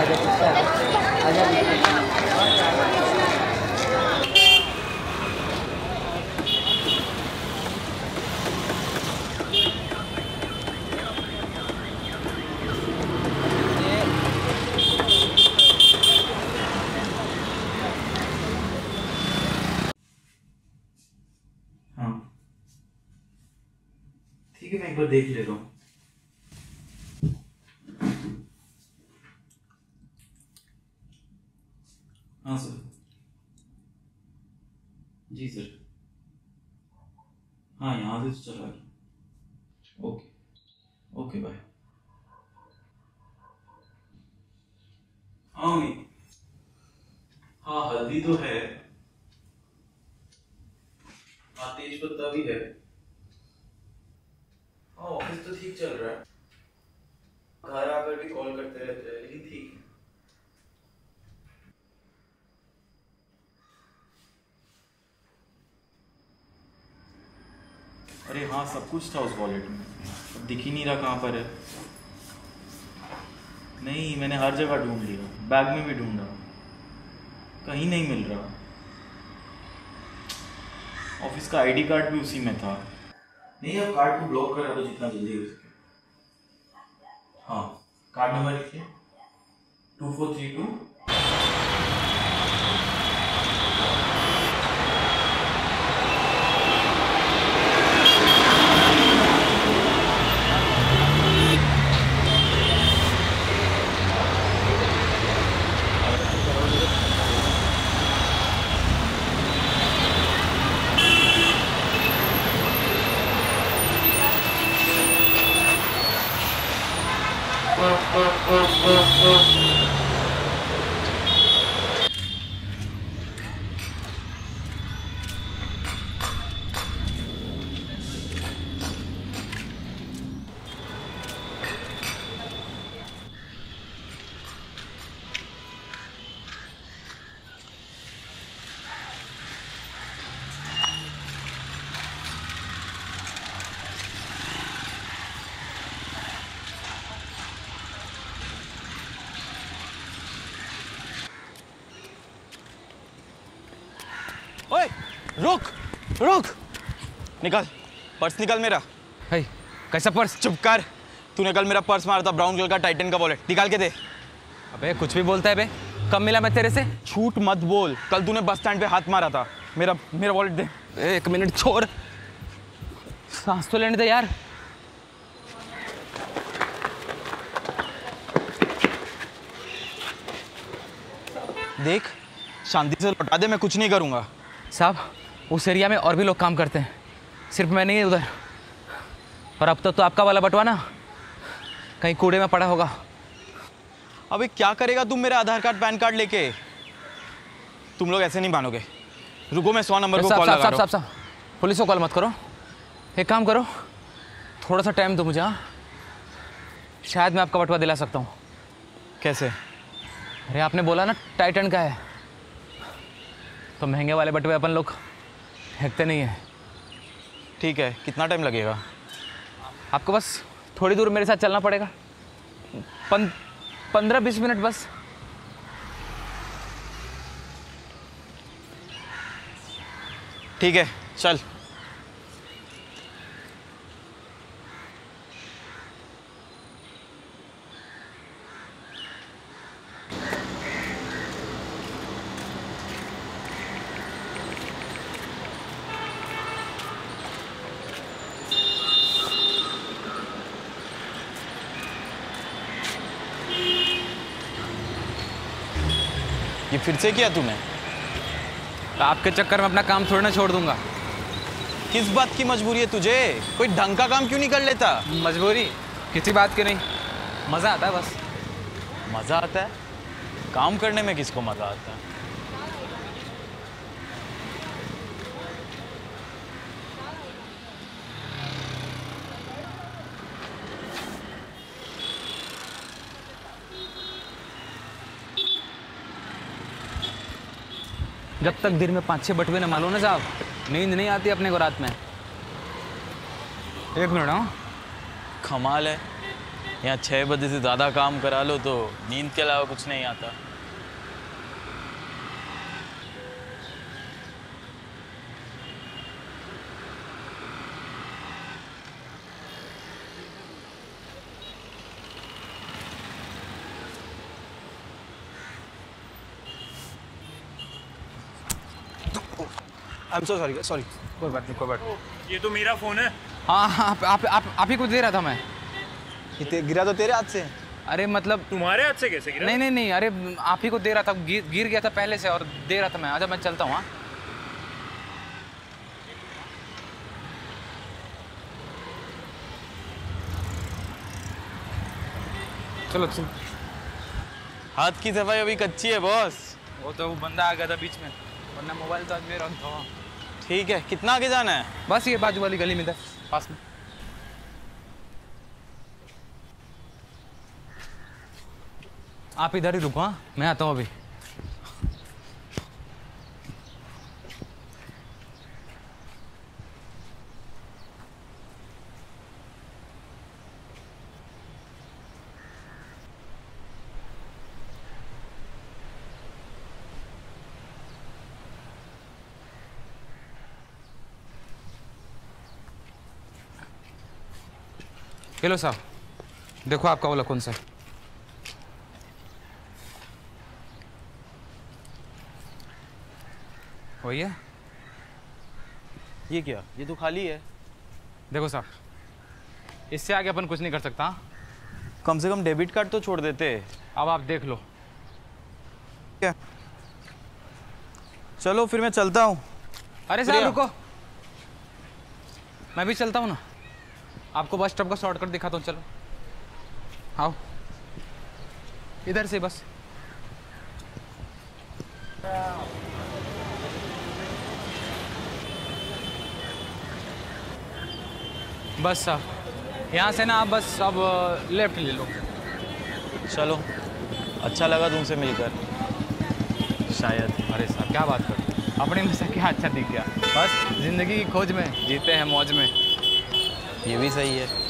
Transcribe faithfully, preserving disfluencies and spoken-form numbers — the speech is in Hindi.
आजा पीछे आजा आजा। हाँ ठीक है, मैं एक बार देख लेता हूँ। हाँ सर। जी सर। हाँ यहाँ से तो चला गया। Okay okay bye. हाँ मम्मी, हाँ हल्दी तो है, हाँ तेज पत्ता भी है, हाँ ऑफिस तो ठीक चल रहा है, घर आकर भी कॉल करते रहते हैं, लेकिन ठीक है। अरे हाँ सब कुछ था उस वॉलेट में, अब दिख ही नहीं रहा कहाँ पर है। नहीं मैंने हर जगह ढूंढ लिया, बैग में भी ढूंढा, कहीं नहीं मिल रहा। ऑफिस का आईडी कार्ड भी उसी में था। नहीं अब कार्ड को ब्लॉक करा दो जितना जल्दी हो सके। हाँ कार्ड नंबर लिखिए, टू फोर थ्री टू। ओए रुक रुक, निकाल पर्स, निकाल मेरा। है कैसा पर्स? चुप कर, तूने कल मेरा पर्स मारा था, ब्राउन कलर का टाइटन का वॉलेट, निकाल के दे। अबे कुछ भी बोलता है बे, कब मिला मैं तेरे से? झूठ मत बोल, कल तूने बस स्टैंड पे हाथ मारा था। मेरा मेरा वॉलेट दे। एक मिनट छोड़, सांस तो लेने दे यार। देख शांति से लौटा दे, मैं कुछ नहीं करूंगा। साहब उस एरिया में और भी लोग काम करते हैं, सिर्फ मैं नहीं है उधर। और अब तो, तो आपका वाला बटवा ना कहीं कूड़े में पड़ा होगा। अबे क्या करेगा तुम मेरा आधार कार्ड पैन कार्ड लेके? तुम लोग ऐसे नहीं मानोगे। रुको मैं सौ नंबर को कॉल लगा रहा हूं। साहब साहब पुलिस को कॉल मत करो, एक काम करो थोड़ा सा टाइम दो मुझे। हाँ शायद मैं आपका बटवा दिला सकता हूँ। कैसे? अरे आपने बोला ना टाइटन का है, तो महंगे वाले बटवे अपन लोग फेंकते नहीं है। ठीक है, कितना टाइम लगेगा? आपको बस थोड़ी दूर मेरे साथ चलना पड़ेगा, पन, पंद्रह बीस मिनट बस। ठीक है चल। ये फिर से किया तूने? आपके चक्कर में अपना काम थोड़ी ना छोड़ दूंगा। किस बात की मजबूरी है तुझे? कोई ढंग का काम क्यों नहीं कर लेता? मजबूरी किसी बात की नहीं, मज़ा आता है बस। मज़ा आता है? काम करने में किसको मज़ा आता है? जब तक दिन में पाँच छः बटवे न मालो ना साहब, नींद नहीं आती अपने को रात में। एक मिनट। हाँ कमाल है, यहाँ छः बजे से ज़्यादा काम करा लो तो नींद के अलावा कुछ नहीं आता। I am so sorry sorry कोई बात नहीं कोई बात नहीं। ये तो मेरा फोन है। हाँ हाँ आप आप आप, आप ही को दे रहा था मैं। ये ते- गिरा तो तेरे हाथ से। अरे मतलब तुम्हारे हाथ से कैसे गिरा? नहीं नहीं नहीं, अरे आप ही को दे रहा था, गिर गिर गया था पहले से और दे रहा था मैं। आजा मैं चलता हूँ। हाँ चलो चलो। हाथ की सफाई अभी कच्ची है बॉस। वो तो वो बंदा आ गया था बीच में, वरना मोबाइल तो आज मेरा था। ठीक है, कितना आगे जाना है? बस ये बाजू वाली गली में था, पास में। आप इधर ही रुको, हाँ मैं आता हूँ अभी। हेलो साहब, देखो आपका वाला कौन सा है। वही है। ये क्या? ये तो खाली है। देखो साहब, इससे आगे अपन कुछ नहीं कर सकता। कम से कम डेबिट कार्ड तो छोड़ देते। अब आप देख लो। क्या? चलो फिर मैं चलता हूँ। अरे साहब रुको, मैं भी चलता हूँ ना। आपको बस स्टॉप का शॉर्टकट दिखाता हूँ, चलो आओ इधर से बस। बस साहब यहाँ से ना आप बस अब लेफ्ट ले लो। चलो, अच्छा लगा तुमसे मिलकर। शायद। अरे साहब क्या बात कर, अपने में से क्या अच्छा दिख गया। बस जिंदगी की खोज में जीते हैं मौज में। ये भी सही है।